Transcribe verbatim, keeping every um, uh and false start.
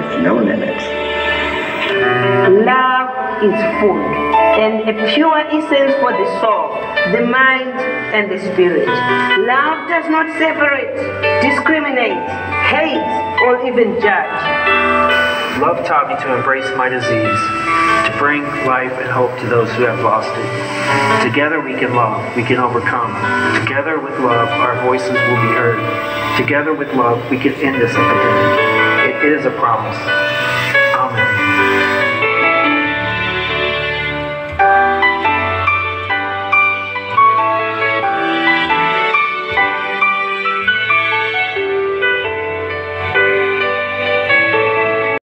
with no limits. Love is food and a pure essence for the soul, the mind, and the spirit. Love does not separate, discriminate, hate, or even judge. Love taught me to embrace my disease, to bring life and hope to those who have lost it. Together we can love, we can overcome. Together with love, our voices will be heard. Together with love, we can end this epidemic. It is a promise.